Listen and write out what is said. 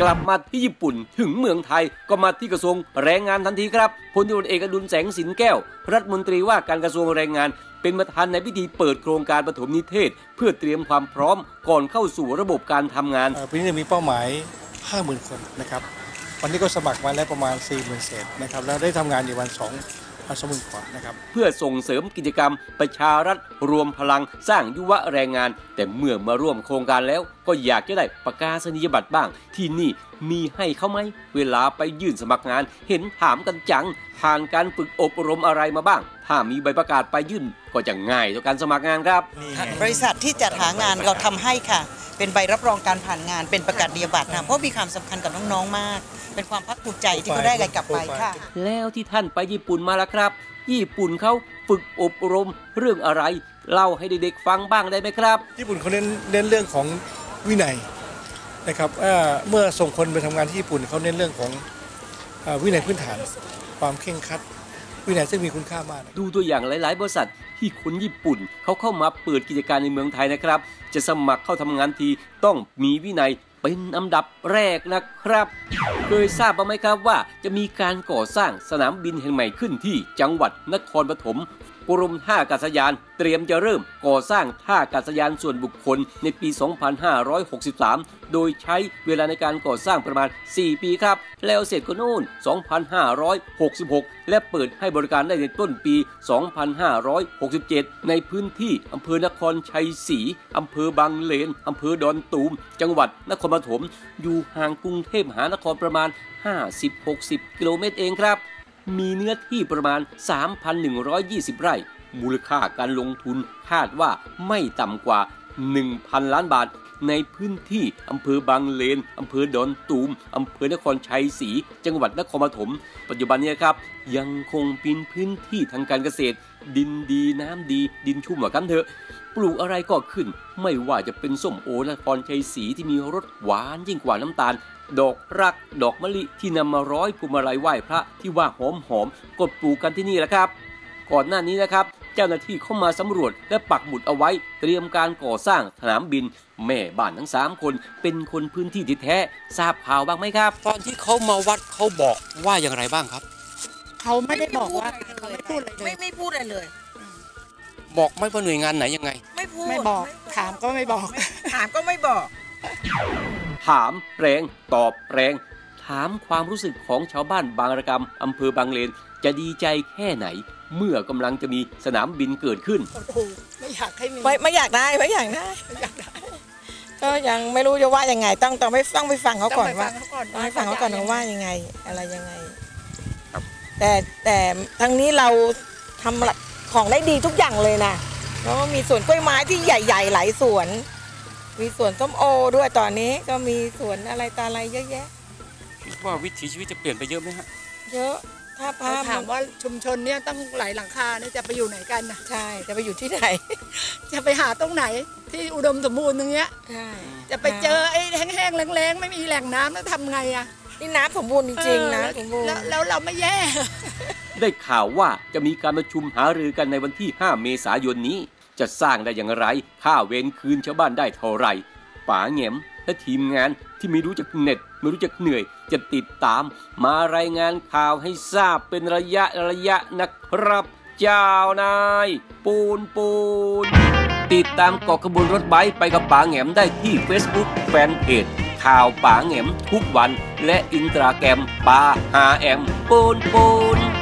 กลับมาที่ญี่ปุ่นถึงเมืองไทยก็มาที่กระทรวงแรงงานทันทีครับพลตำรวจเอกอดุลแสงสินแก้วรัฐมนตรีว่าการกระทรวงแรงงานเป็นประธานในพิธีเปิดโครงการปฐมนิเทศเพื่อเตรียมความพร้อมก่อนเข้าสู่ระบบการทำงานปีนี้มีเป้าหมาย 50,000 คนนะครับวันนี้ก็สมัครมาแล้วประมาณ 40,000 เศษนะครับแล้วได้ทำงานอยู่วัน20,000 กว่านะครับเพื่อส่งเสริมกิจกรรมประชารัฐรวมพลังสร้างยุวแรงงานแต่เมื่อมาร่วมโครงการแล้วก็อยากจะได้ประกาศนียบัตรบ้างที่นี่มีให้เขาไหมเวลาไปยื่นสมัครงานเห็นถามกันจังผ่านการฝึกอบรมอะไรมาบ้างถ้ามีใบประกาศไปยื่นก็จะง่ายต่อการสมัครงานครับบริษัทที่จัดหางานเราทำให้ค่ะเป็นใบรับรองการผ่านงานเป็นประกาศนียบัตรนะเพราะมีความสำคัญกับน้องๆมากเป็นความภาคภูมิใจที่เขาได้อะไรกลับไปค่ะแล้วที่ท่านไปญี่ปุ่นมาแล้วครับญี่ปุ่นเขาฝึกอบรมเรื่องอะไรเล่าให้เด็กๆฟังบ้างได้ไหมครับญี่ปุ่นเขาเน้นเรื่องของวินัยนะครับเมื่อส่งคนไปทำงานที่ญี่ปุ่นเขาเน้นเรื่องของวินัยพื้นฐานความเคร่งครัดวินัยซึ่งมีคุณค่ามากดูตัวอย่างหลายๆบริษัทที่คนญี่ปุ่นเขาเข้ามาเปิดกิจการในเมืองไทยนะครับจะสมัครเข้าทำงานทีต้องมีวินัยเป็นอันดับแรกนะครับเคยทราบบ้างไหมครับว่าจะมีการก่อสร้างสนามบินแห่งใหม่ขึ้นที่จังหวัดนครปฐมกรมท่าอากาศยานเตรียมจะเริ่มก่อสร้างท่าอากาศยานส่วนบุคคลในปี 2563 โดยใช้เวลาในการก่อสร้างประมาณ 4 ปีครับแล้วเสร็จก็นู่น 2566 และเปิดให้บริการได้ในต้นปี 2567 ในพื้นที่อำเภอนครชัยศรีอำเภอบางเลนอำเภอดอนตูมจังหวัดนครปฐมอยู่ห่างกรุงเทพมหานครประมาณ 50-60 กิโลเมตรเองครับมีเนื้อที่ประมาณ 3,120 ไร่มูลค่าการลงทุนคาดว่าไม่ต่ำกว่า 1,000 ล้านบาทในพื้นที่อำเภอบางเลนอำเภอดอนตูมอำเภอนครชัยศรีจังหวัดนครปฐมปัจจุบันนี้ครับยังคงเป็นพื้นที่ทางการเกษตรดินดีน้ำดีดินชุ่มว่ากันเถอะปลูกอะไรก็ขึ้นไม่ว่าจะเป็นส้มโอนครชัยศรีที่มีรสหวานยิ่งกว่าน้ำตาลดอกรักดอกมะลิที่นำมาร้อยพวงมาลัยไหว้พระที่ว่าหอมๆกดปลูกกันที่นี่แหละครับก่อนหน้านี้นะครับเจ้าหน้าที่เข้ามาสำรวจและปักหมุดเอาไว้เตรียมการก่อสร้างสนามบินแม่บ้านทั้ง3คนเป็นคนพื้นที่ที่แท้ทราบข่าวบ้างไหมครับตอนที่เขามาวัดเขาบอกว่าอย่างไรบ้างครับเขาไม่ได้บอกว่าเขาไม่พูดอะไรเลยไม่พูดอะไรเลยบอกไม่ว่าหน่วยงานไหนยังไงไม่พูดไม่บอกถามก็ไม่บอกถามก็ไม่บอกถามแรงตอบแรงถามความรู้สึกของชาวบ้านบางระกำอำเภอบางเลนจะดีใจแค่ไหนเมื่อกำลังจะมีสนามบินเกิดขึ้นไม่อยากให้มีไม่อยากได้ก็ยังไม่รู้จะว่ายังไงต้องไปฟังเขาก่อนว่าให้ฟังเขาก่อนว่ายังไงอะไรยังไงแต่ทั้งนี้เราทำของได้ดีทุกอย่างเลยนะแล้วก็มีสวนกล้วยไม้ที่ใหญ่ๆหลายสวนมีสวนส้มโอด้วยตอนนี้ก็มีสวนอะไรตาอะไรเยอะแยะว่าวิถีชีวิตจะเปลี่ยนไปเยอะไหมฮะเยอะถ้าถามว่าชุมชนเนี่ยตั้งหลายหลังคาเนี่ยจะไปอยู่ไหนกันนะใช่จะไปอยู่ที่ไหนจะไปหาตรงไหนที่อุดมสมบูรณ์ตรงเนี้ยใช่จะไปเจอไอ้แห้งๆแรงๆไม่มีแหล่งน้ำแล้วทำไงอะนี่น้ำสมบูรณ์จริงๆนะสมบูรณ์แล้วเราไม่แย่ได้ข่าวว่าจะมีการประชุมหารือกันในวันที่ 5 เมษายนนี้จะสร้างได้อย่างไรค่าเวรคืนชาวบ้านได้เท่าไหร่ป๋าแหง่มและทีมงานที่ไม่รู้จักเหน็ดไม่รู้จักเหนื่อยจะติดตามมารายงานข่าวให้ทราบเป็นระยะนะครับเจ้านายปูนติดตามเกาะขบวนรถไบค์ไปกับป๋าแหง่มได้ที่ Facebook แฟนเพจข่าวป๋าแหง่มทุกวันและอินสตาแกรมป๋าหาแอมปูน